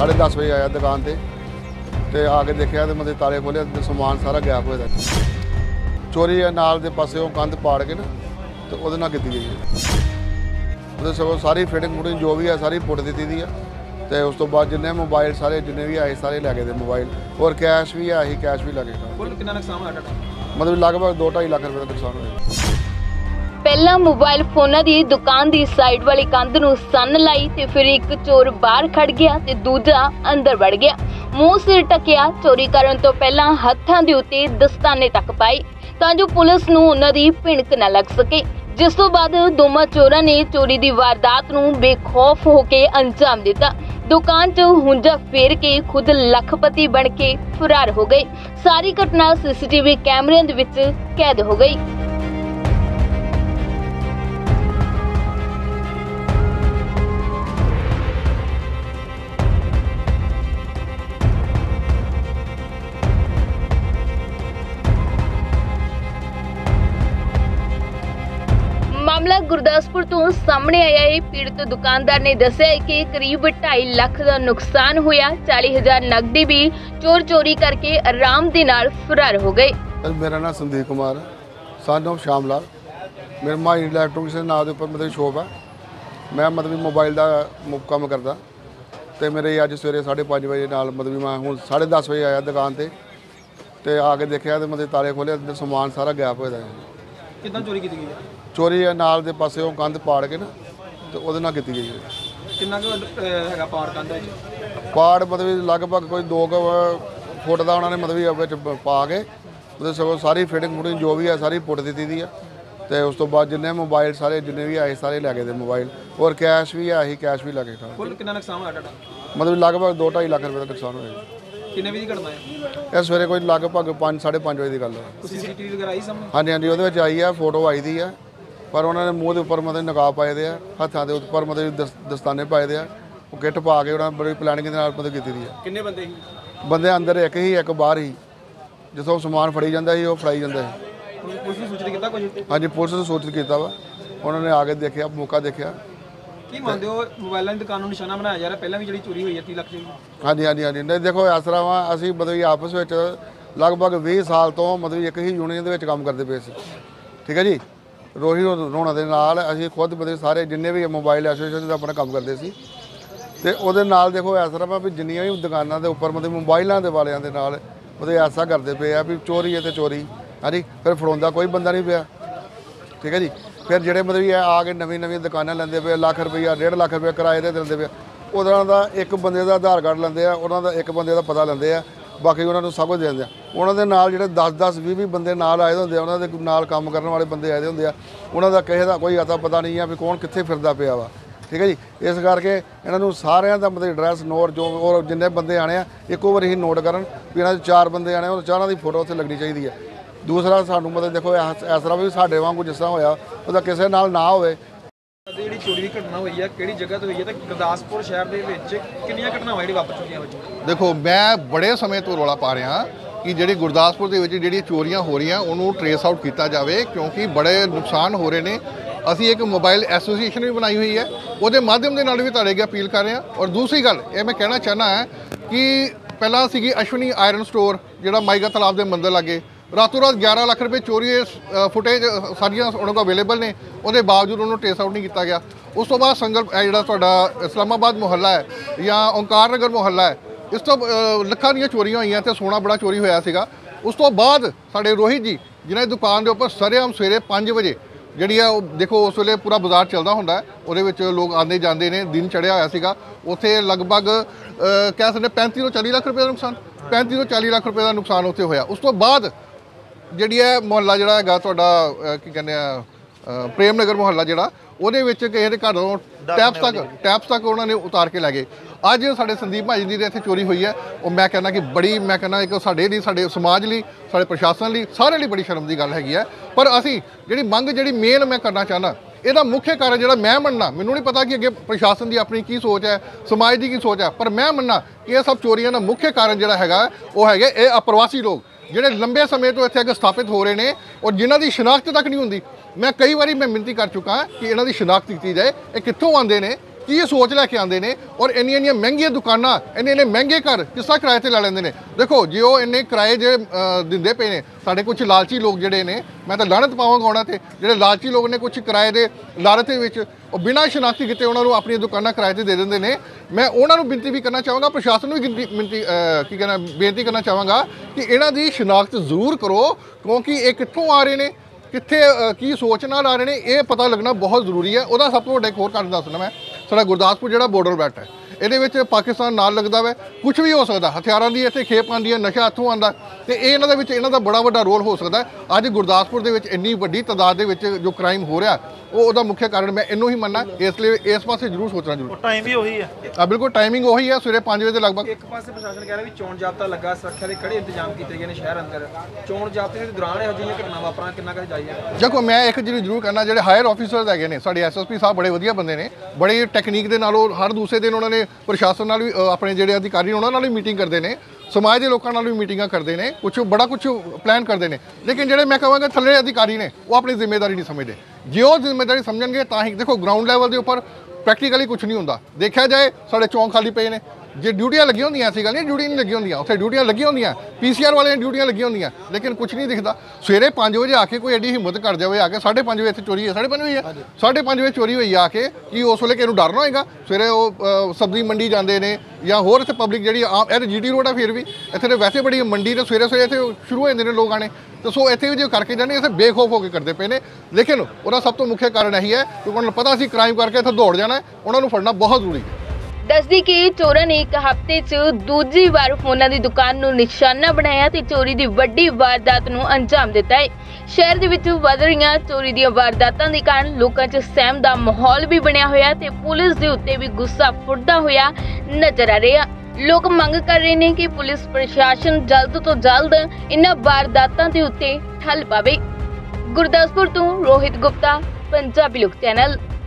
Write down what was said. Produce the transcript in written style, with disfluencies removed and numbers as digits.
10:30 ਵਜੇ आया दुकान ते आके देखा तो मतलब ताले खोले समान सारा गैप होया चोरी है नाल दे पासे कंध पाड़ के ना तो वो की गई है सगों सारी फिटिंग फुटिंग जो भी है सारी पुट दी है तो उस तो बाद जिन्ने मोबाइल सारे जिन्ने भी आए सारे लैके दे मोबाइल और कैश भी है ही कैश भी लगे मतलब लगभग 2-2.5 लाख रुपये का नुकसान होया। ਪਹਿਲਾਂ ਮੋਬਾਈਲ ਫੋਨਾਂ ਦੀ ਦੁਕਾਨ ਦੀ ਸਾਈਡ ਵਾਲੀ ਕੰਧ ਨੂੰ ਸੰਨ ਲਾਈ ਤੇ ਫਿਰ ਇੱਕ ਚੋਰ ਬਾਹਰ ਖੜ ਗਿਆ ਤੇ ਦੂਜਾ ਅੰਦਰ ਵੜ ਗਿਆ। ਮੂੰਹ ਸਿਰ ਟਕਿਆ। ਚੋਰੀ ਕਰਨ ਤੋਂ ਪਹਿਲਾਂ ਹੱਥਾਂ ਦੇ ਉੱਤੇ ਦਸਤਾਨੇ ਤੱਕ ਪਾਏ ਤਾਂ ਜੋ ਪੁਲਿਸ ਨੂੰ ਉਹਨਾਂ ਦੀ ਭਿਣਕ ਨਾ ਲੱਗ ਸਕੇ। ਜਿਸ ਤੋਂ ਬਾਅਦ ਦੋਵਾਂ ਚੋਰਾਂ ਨੇ ਚੋਰੀ ਦੀ ਵਾਰਦਾਤ ਨੂੰ ਬੇਖੌਫ ਹੋ ਕੇ ਅੰਜਾਮ ਦਿੱਤਾ। ਦੁਕਾਨ 'ਚ ਹੁੰਜਾ ਫੇਰ ਕੇ ਖੁਦ ਲੱਖਪਤੀ ਬਣ ਕੇ ਫਰਾਰ ਹੋ ਗਏ। ਸਾਰੀ ਘਟਨਾ ਸੀਸੀਟੀਵੀ ਕੈਮਰਿਆਂ ਦੇ ਵਿੱਚ ਕੈਦ ਹੋ ਗਈ। मामला गुरदासपुर तो सामने आया है। पीड़ित दुकानदार ने दस्सिया कि करीब 2.5 लाख का नुकसान होया। 40,000 नकदी भी चोर चोरी करके आराम दे नाल फरार हो गए। मेरा नाम संदीप कुमार सन ऑफ श्यामलाल मेरे माई इलैक्ट्रॉनिक्स के नाम के उपर मतलब शॉप है। मैं मतलब मोबाइल का काम करता तो मेरे अज सवेरे 5:30 बजे नाल मतलब मैं हूँ 10:30 बजे आया दुकान ते आके देखा तो मतलब ताले खोले समान सारा गैप होया। कितना चोरी की गई है? चोरी है नाल दे पासे कंध पाड़ के ना तो वो की गई है। कितना है पाड़ कंध पाड़ मतलब लगभग कोई 2 फुट का उन्होंने मतलब पा के मतलब सगों सारी फिटिंग फुटिंग जो भी है सारी पुट दी है तो उस तो बाद जिन्ने मोबाइल सारे जिन्ने भी आए सारे लैके दे मोबाइल और कैश भी है ही कैश भी लगे था। कितना नुकसान होया? मतलब लगभग 2-2.5 लाख रुपये का नुकसान होया। किन्ने बजे घटना है? यह सवेरे कोई लगभग 5-5:30 बजे की गल है। सीसीटीवी वगैरह आई सामने? हाँ जी वो आई है फोटो आई दी है पर उन्होंने मूँह के उपर मतलब नकाब पाए दे हथों के उपर मतलब दस्ताने पाए दे वो किट पा के उन्होंने बड़ी प्लैनिंग के नाल मतलब की है। किन्ने बंदे बंदे अंदर एक ही एक बाहर ही जिसों समान फड़ी जाता ही वो फड़ाई जाता है। पुलिस ने सूचित किया कुछ? हाँ जी पुलिस ने सूचित किया वा उन्होंने आके देखा मौका देखा। की मानते हो मोबाइलों की दुकान निशाना बनाया जा रहा पहले भी जी चोरी हुई है 30 लाख की? हाँ जी हाँ जी हाँ जी नहीं देखो इस तरह वा असी मतलब आपस में लगभग 20 साल तो मतलब एक ही यूनियन के काम करते पे सी। ठीक है जी रोही रोना के नाल असी खुद मतलब सारे जिन्ने भी मोबाइल एसोसीएशन का अपना काम करते सी ते ओहदे नाल देखो इस तरह भी जिन्नियां भी दुकानों के उपर मतलब मोबाइलों के वालियां दे नाल मतलब ऐसा करते पे आ भी चोरी है तो चोरी। हाँ जी फिर फड़ाउंदा कोई बंदा नहीं पिया। ठीक है जी फिर ਜਿਹੜੇ मतलब आके नवी दुकानें लेंदे पे लाख रुपया 1.5 लाख रुपया किराए ते दिंदे पे ਉਹਨਾਂ ਦਾ ਇੱਕ ਬੰਦੇ ਦਾ ਆਧਾਰ ਕਾਰਡ ਲੈਂਦੇ ਆ ਉਹਨਾਂ ਦਾ ਇੱਕ ਬੰਦੇ ਦਾ ਪਤਾ ਲੈਂਦੇ ਆ ਬਾਕੀ ਉਹਨਾਂ ਨੂੰ ਸਭ ਕੁਝ ਦੇ ਦਿੰਦੇ ਆ। ਉਹਨਾਂ ਦੇ ਨਾਲ ਜਿਹੜੇ 10-10 20-20 ਬੰਦੇ ਨਾਲ ਆਏ ਹੁੰਦੇ ਆ ਉਹਨਾਂ ਦੇ ਨਾਲ ਕੰਮ ਕਰਨ ਵਾਲੇ ਬੰਦੇ ਆਏ ਹੁੰਦੇ ਆ ਉਹਨਾਂ ਦਾ ਕਿਸੇ ਦਾ ਕੋਈ ਅਤਾ ਪਤਾ ਨਹੀਂ ਆ ਵੀ ਕੌਣ ਕਿੱਥੇ ਫਿਰਦਾ ਪਿਆ ਵਾ। ਠੀਕ ਹੈ ਜੀ ਇਸ ਕਰਕੇ ਇਹਨਾਂ ਨੂੰ ਸਾਰਿਆਂ ਦਾ ਮਤਲਬ ਐਡਰੈਸ ਨੋਟ ਜੋ ਔਰ ਜਿੰਨੇ ਬੰਦੇ ਆਣੇ ਆ ਇੱਕੋ ਵਾਰੀ ਹੀ ਨੋਟ ਕਰਨ ਵੀ ਇਹਨਾਂ ਦੇ 4 ਬੰਦੇ ਆਣੇ ਉਹ ਚਾਰਾਂ ਦੀ ਫੋਟੋ ਉੱਥੇ ਲੱਗਣੀ ਚਾਹੀਦੀ ਹੈ। दूसरा सानू मतलब देखो इस तरह भी साढ़े वांगू जिस तरह होया ਉਹਦਾ ਕਿਸੇ ਨਾਲ ਨਾ ਹੋਵੇ। ਜਿਹੜੀ ਚੋਰੀ ਦੀ ਘਟਨਾ ਹੋਈ ਹੈ ਕਿਹੜੀ ਜਗ੍ਹਾ ਤੇ ਹੋਈ ਹੈ ਤੇ ਗੁਰਦਾਸਪੁਰ ਸ਼ਹਿਰ ਦੇ ਵਿੱਚ ਕਿੰਨੀਆਂ ਘਟਨਾਵਾਂ ਜਿਹੜੀ ਵਾਪਰ ਚੁੱਕੀਆਂ ਹੋਈਆਂ? ਦੇਖੋ ਮੈਂ ਬੜੇ ਸਮੇਂ ਤੋਂ ਰੌਲਾ ਪਾ ਰਿਹਾ ਕਿ ਜਿਹੜੀ ਗੁਰਦਾਸਪੁਰ ਦੇ ਵਿੱਚ ਜਿਹੜੀਆਂ ਚੋਰੀਆਂ ਹੋ ਰਹੀਆਂ ਉਹਨੂੰ ਟਰੇਸ ਆਊਟ ਕੀਤਾ ਜਾਵੇ ਕਿਉਂਕਿ ਬੜੇ ਨੁਕਸਾਨ ਹੋ ਰਹੇ ਨੇ। ਅਸੀਂ ਇੱਕ ਮੋਬਾਈਲ ਐਸੋਸੀਏਸ਼ਨ ਵੀ ਬਣਾਈ ਹੋਈ ਹੈ ਉਹਦੇ ਮਾਧਿਅਮ ਦੇ ਨਾਲ ਵੀ ਤੁਹਾਡੇ ਅੱਗੇ ਅਪੀਲ ਕਰ ਰਹੇ ਹਾਂ। ਔਰ ਦੂਸਰੀ ਗੱਲ ਇਹ ਮੈਂ ਕਹਿਣਾ ਚਾਹੁੰਦਾ ਹੈ ਕਿ ਪਹਿਲਾਂ ਸੀਗੀ ਅਸ਼ਵਨੀ ਆਇਰਨ ਸਟੋਰ ਜਿਹੜਾ ਮਾਈਗਾ ਤਲਾਬ ਦੇ ਮੰਦਰ ਲਾਗੇ रातों रात 11 लाख रुपये चोरी फुटेज सारिया उन्होंने को अवेलेबल ने उसके बावजूद उन्होंने ट्रेस आउट नहीं किया गया। उस तो बाद संगल जो इस्लामाबाद मुहल्ला है या ओंकार नगर मुहल्ला है इस तो लखा दी चोरियां हुई तो सोना बड़ा चोरी होया सीगा। उस तो बाद साढ़े रोहित जी जिन्हें दुकान के उपर सरेआम सवेरे 5 बजे जी देखो उस वे पूरा बाजार चलता होंगे वो लोग आते जाते हैं दिन चढ़िया होया सीगा उत्थे लगभग कह सकते 35 ਤੋਂ 40 लाख रुपये का नुकसान 35 ਤੋਂ 40 लाख रुपये का नुकसान उत्थे होया। उस तो बाद ਜਿਹੜੀ ਹੈ ਮੁਹੱਲਾ ਜਿਹੜਾ ਹੈਗਾ ਤੁਹਾਡਾ ਕੀ ਕਹਿੰਦੇ ਆ ਪ੍ਰੇਮ ਨਗਰ ਮੁਹੱਲਾ ਜਿਹੜਾ ਉਹਦੇ ਵਿੱਚ ਕਿਸੇ ਦੇ ਘਰੋਂ ਟੈਪਸ ਤੱਕ ਉਹਨਾਂ ਨੇ ਉਤਾਰ ਕੇ ਲੈ ਗਏ। ਅੱਜ ਸਾਡੇ ਸੰਦੀਪ ਭਾਜੀ ਦੀ ਇੱਥੇ ਚੋਰੀ ਹੋਈ ਹੈ ਉਹ ਮੈਂ ਕਹਿੰਦਾ ਕਿ ਬੜੀ ਮੈਂ ਕਹਿੰਦਾ ਇੱਕ ਸਾਡੇ ਲਈ ਸਾਡੇ ਸਮਾਜ ਲਈ ਸਾਡੇ ਪ੍ਰਸ਼ਾਸਨ ਲਈ ਸਾਰਿਆਂ ਲਈ ਬੜੀ ਸ਼ਰਮ ਦੀ ਗੱਲ ਹੈਗੀ ਹੈ। ਪਰ ਅਸੀਂ ਜਿਹੜੀ ਮੰਗ ਜਿਹੜੀ ਮੇਨ ਮੈਂ ਕਰਨਾ ਚਾਹੁੰਦਾ ਇਹਦਾ ਮੁੱਖ ਕਾਰਨ ਜਿਹੜਾ ਮੈਂ ਮੰਨਣਾ ਮੈਨੂੰ ਨਹੀਂ ਪਤਾ ਕਿ ਅੱਗੇ ਪ੍ਰਸ਼ਾਸਨ ਦੀ ਆਪਣੀ ਕੀ ਸੋਚ ਹੈ ਸਮਾਜ ਦੀ ਕੀ ਸੋਚ ਹੈ ਪਰ ਮੈਂ ਮੰਨਣਾ ਕਿ ਇਹ ਸਭ ਚੋਰੀਆਂ ਦਾ ਮੁੱਖ ਕਾਰਨ ਜਿਹੜਾ ਹੈਗਾ ਉਹ ਹੈਗੇ ਇਹ ਅਪਰਵਾਸੀ ਲੋਕ ਜਿਹੜੇ ਲੰਬੇ ਸਮੇਂ ਤੋਂ ਇੱਥੇ ਅੱਗੇ ਸਥਾਪਿਤ ਹੋ ਰਹੇ ਨੇ ਔਰ ਜਿਨ੍ਹਾਂ ਦੀ ਸ਼ਨਾਖਤ ਤੱਕ ਨਹੀਂ ਹੁੰਦੀ। ਮੈਂ ਕਈ ਵਾਰੀ ਮੈਂ ਮਿਹਨਤੀ ਕਰ ਚੁੱਕਾ ਕਿ ਇਹਨਾਂ ਦੀ ਸ਼ਨਾਖਤ ਕੀਤੀ ਜਾਏ ਇਹ ਕਿੱਥੋਂ ਆਉਂਦੇ ਨੇ ਕੀ ਸੋਚ ਲੈ ਕੇ ਆਉਂਦੇ ਨੇ ਔਰ ਇੰਨੀਆਂ ਮਹਿੰਗੀਆਂ ਦੁਕਾਨਾਂ ਇੰਨੇ ਮਹਿੰਗੇ ਘਰ ਕਿਸ ਤਰ੍ਹਾਂ ਕਿਰਾਏ ਤੇ ਲੈ ਲੈਂਦੇ ਨੇ। ਦੇਖੋ ਜੇ ਉਹ ਇੰਨੇ ਕਿਰਾਏ ਜੇ ਦਿੰਦੇ ਪਏ ਨੇ, ਸਾਡੇ ਕੁਝ ਲਾਲਚੀ ਲੋਕ ਜਿਹੜੇ ਨੇ, ਮੈਂ ਤਾਂ ਲਾਹਨਤ ਪਾਵਾਂਗਾ ਉਹਨਾਂ ਤੇ, ਜਿਹੜੇ ਲਾਲਚੀ ਲੋਕ ਨੇ ਕੁਝ ਕਿਰਾਏ ਦੇ ਲਾਲਚ ਦੇ ਵਿੱਚ ਉਹ ਬਿਨਾਂ ਸ਼ਨਾਖਤੀ ਕੀਤੇ ਉਹਨਾਂ ਨੂੰ ਆਪਣੀਆਂ ਦੁਕਾਨਾਂ ਕਿਰਾਏ ਤੇ ਦੇ ਦਿੰਦੇ ਨੇ। ਮੈਂ ਉਹਨਾਂ ਨੂੰ ਬੇਨਤੀ ਵੀ ਕਰਨਾ ਚਾਹਾਂਗਾ, ਪ੍ਰਸ਼ਾਸਨ ਨੂੰ ਵੀ ਬੇਨਤੀ ਕਰਨਾ ਚਾਹਾਂਗਾ ਕਿ ਇਹਨਾਂ ਦੀ ਸ਼ਨਾਖਤ ਜ਼ਰੂਰ ਕਰੋ, ਕਿਉਂਕਿ ਇਹ ਕਿੱਥੋਂ ਆ ਰਹੇ ਨੇ, ਕਿੱਥੇ ਕੀ ਸੋਚ ਨਾਲ ਆ ਰਹੇ ਨੇ, ਇਹ ਪਤਾ ਲੱਗਣਾ ਬਹੁਤ ਜ਼ਰੂਰੀ ਹੈ। ਉਹਦਾ ਸਭ ਤੋਂ ਵੱਡਾ ਇੱਕ ਹੋਰ ਕਾਰਨ ਦੱਸਣਾ ਮੈਂ, ਸਾਡਾ ਗੁਰਦਾਸਪੁਰ ਜਿਹੜਾ ਬਾਰਡਰ ਬੈਲਟ ਹੈ, ਇਹਦੇ ਵਿੱਚ ਪਾਕਿਸਤਾਨ ਨਾਲ ਲੱਗਦਾ ਵੈ, ਕੁਝ ਵੀ ਹੋ ਸਕਦਾ, ਹਥਿਆਰਾਂ ਦੀ ਇੱਥੇ ਖੇਪ ਆਉਂਦੀ ਹੈ, ਨਸ਼ਾ ਇੱਥੋਂ ਆਉਂਦਾ, ਤੇ ਇਹ ਇਹਨਾਂ ਦਾ ਬੜਾ ਵੱਡਾ ਰੋਲ ਹੋ ਸਕਦਾ। ਅੱਜ ਗੁਰਦਾਸਪੁਰ ਦੇ ਵਿੱਚ ਇੰਨੀ ਵੱਡੀ ਤਾਦਾਦ ਦੇ ਵਿੱਚ ਜੋ ਕ੍ਰਾਈਮ ਹੋ ਰਿਹਾ, ਉਹਦਾ ਮੁੱਖ ਕਾਰਨ ਮੈਂ ਇਹਨੂੰ ਹੀ ਮੰਨਣਾ। ਇਸ ਲਈ ਇਸ ਪਾਸੇ ਜ਼ਰੂਰ ਸੋਚਣਾ ਜ਼ਰੂਰ। ਟਾਈਮ ਵੀ ਉਹੀ ਹੈ। ਬਿਲਕੁਲ ਟਾਈਮਿੰਗ ਉਹੀ ਹੈ, ਸਵੇਰੇ 5 ਵਜੇ ਦੇ ਲਗਭਗ। ਇੱਕ ਪਾਸੇ ਪ੍ਰਸ਼ਾਸਨ ਕਹਿ ਰਿਹਾ ਵੀ ਚੋਣ ਜਾਬਤਾ ਲੱਗਾ, ਸੁਰੱਖਿਆ ਦੇ ਕੜੇ ਇੰਤਜ਼ਾਮ ਕੀਤੇ ਗਏ ਨੇ ਸ਼ਹਿਰ ਅੰਦਰ। ਚੋਣ ਜਾਬਤੇ ਦੇ ਦੌਰਾਨ ਇਹੋ ਜਿਹੀਆਂ ਘਟਨਾਵਾਂ ਵਾਪਰਨਾ ਕਿੰਨਾ ਕੁ ਜਾਇਜ਼ ਹੈ? ਦੇਖੋ ਮੈਂ ਇੱਕ ਚੀਜ਼ ਜ਼ਰੂਰ ਕਰਨਾ, ਜਿਹੜੇ ਹਾਇਰ ਆਫੀਸਰਸ ਹੈਗੇ ਨੇ ਸਾਡੇ ਐਸਐਸਪੀ ਸਾਹਿਬ ਬੜੇ ਵਧੀਆ ਬੰਦੇ ਨੇ, ਬੜੀ ਟੈਕਨੀਕ ਦੇ ਨਾਲ ਉਹ ਹਰ ਦੂਸਰੇ ਦਿਨ ਉਹਨਾਂ ਨੇ ਪ੍ਰਸ਼ਾਸਨ ਨਾਲ ਵੀ ਆਪਣੇ ਜਿਹੜੇ ਅਧਿਕਾਰੀ ਉਹਨਾਂ ਨਾਲ ਵੀ ਮੀਟਿੰਗ ਕਰਦੇ ਨੇ, ਸਮਾਜ ਦੇ ਲੋਕਾਂ ਨਾਲ ਵੀ ਮੀਟਿੰਗਾਂ ਕਰਦੇ ਨੇ, ਕੁਝ ਪਲਾਨ ਕਰਦੇ ਨੇ। ਲੇਕਿਨ ਜਿਹੜੇ ਮੈਂ ਕਹਾਂਗਾ ਥੱਲੇ ਅਧਿਕਾਰੀ ਨੇ ਉਹ ਆਪਣੀ ਜ਼ਿੰਮੇਵਾਰੀ ਨਹੀਂ ਸਮਝਦੇ। ਜੇ ਉਹ ਜ਼ਿੰਮੇਵਾਰੀ ਸਮਝਣਗੇ ਤਾਂ ਹੀ ਦੇਖੋ ਗਰਾਊਂਡ ਲੈਵਲ ਦੇ ਉੱਪਰ ਪ੍ਰੈਕਟੀਕਲੀ ਕੁਝ ਨਹੀਂ ਹੁੰਦਾ। ਦੇਖਿਆ ਜਾਏ ਸਾਡੇ ਚੌਂਕ ਖਾਲੀ ਪਏ ਨੇ, ਜੇ ਡਿਊਟੀਆਂ ਲੱਗੀਆਂ ਹੁੰਦੀਆਂ, ਐਸੀ ਗੱਲ ਨਹੀਂ ਡਿਊਟੀ ਨਹੀਂ ਲੱਗੀਆਂ ਹੁੰਦੀਆਂ, ਉੱਥੇ ਡਿਊਟੀਆਂ ਲੱਗੀਆਂ ਹੁੰਦੀਆਂ, ਪੀਸੀਆਰ ਵਾਲਿਆਂ ਦੀਆਂ ਡਿਊਟੀਆਂ ਲੱਗੀਆਂ ਹੁੰਦੀਆਂ, ਲੇਕਿਨ ਕੁਝ ਨਹੀਂ ਦਿਖਦਾ। ਸਵੇਰੇ 5 ਵਜੇ ਆ ਕੇ ਕੋਈ ਐਡੀ ਹਿੰਮਤ ਕਰ ਜਾਵੇ, ਆ ਕੇ 5:30 ਵਜੇ ਇੱਥੇ ਚੋਰੀ ਹੈ, 5:30 ਵਜੇ 5:30 ਵਜੇ ਚੋਰੀ ਹੋਈ ਆ ਕੇ, ਕਿ ਉਸ ਵੇਲੇ ਕਿਹਨੂੰ ਡਰਨਾ ਹੋਏਗਾ? ਸਵੇਰੇ ਉਹ ਸਬਜ਼ੀ ਮੰਡੀ ਜਾਂਦੇ ਨੇ ਜਾਂ ਹੋਰ ਇੱਥੇ ਪਬਲਿਕ ਜਿਹੜੀ ਆਮ ਇਹ ਜੀਟੀ ਰੋਡ ਆ, ਫਿਰ ਵੀ ਇੱਥੇ ਤਾਂ ਵੈਸੇ ਬੜੀ ਮੰਡੀ ਤੇ ਸਵੇਰੇ ਇੱਥੇ ਸ਼ੁਰੂ ਹੋ ਜਾਂਦੇ ਨੇ ਲੋਕ ਆਣੇ, ਤੇ ਸੋ ਇੱਥੇ ਵੀ ਜੇ ਕਰਕੇ ਜਾਂਦੇ ਇੱਥੇ ਬੇਖੌਫ ਹੋ ਕੇ ਕਰਦੇ ਪਏ ਨੇ। ਲੇਕਿਨ ਉਹਦਾ ਸਭ ਤੋਂ ਮੁੱਖ ਕਾਰਨ ਇਹੀ ਹੈ ਕਿ ਉਹਨਾਂ ਨੂੰ ਪਤਾ ਸੀ ਕ੍ਰਾਈਮ ਕਰਕੇ ਇੱਥੇ ਦੌੜ ਜਾਣਾ, ਉਹਨਾਂ ਨੂੰ ਫੜਨਾ ਬਹੁਤ ਜ਼ਰੂਰੀ ਹੈ। ਦੱਸਦੀ ਕਿ ਚੋਰਾਂ ਨੇ ਇੱਕ ਹਫ਼ਤੇ 'ਚ ਦੂਜੀ ਵਾਰ ਫੋਨਾਂ ਦੀ ਦੁਕਾਨ ਨੂੰ ਨਿਸ਼ਾਨਾ ਬਣਾਇਆ ਤੇ ਚੋਰੀ ਦੀ ਵੱਡੀ ਵਾਰਦਾਤ ਨੂੰ ਅੰਜਾਮ ਦਿੱਤਾ ਹੈ। ਸ਼ਹਿਰ ਦੇ ਵਿੱਚ ਵੱਧ ਰਹੀਆਂ ਚੋਰੀ ਦੀਆਂ ਵਾਰਦਾਤਾਂ ਦੇ ਕਾਰਨ ਲੋਕਾਂ 'ਚ ਸਹਿਮ ਦਾ ਮਾਹੌਲ ਵੀ ਬਣਿਆ ਹੋਇਆ ਤੇ ਪੁਲਿਸ ਦੇ ਉੱਤੇ ਵੀ ਗੁੱਸਾ ਫੁੱਟਦਾ ਹੋਇਆ ਨਜ਼ਰ ਆ ਰਿਹਾ। ਲੋਕ ਮੰਗ ਕਰ ਰਹੇ ਨੇ ਕਿ ਪੁਲਿਸ ਪ੍ਰਸ਼ਾਸਨ ਜਲਦ ਤੋਂ ਜਲਦ ਇਹਨਾਂ ਵਾਰਦਾਤਾਂ ਦੇ ਉੱਤੇ ਠੱਲ ਪਾਵੇ। ਗੁਰਦਾਸਪੁਰ ਤੋਂ ਰੋਹਿਤ ਗੁਪਤਾ, ਪੰਜਾਬੀ ਲੋਕ ਚੈਨਲ।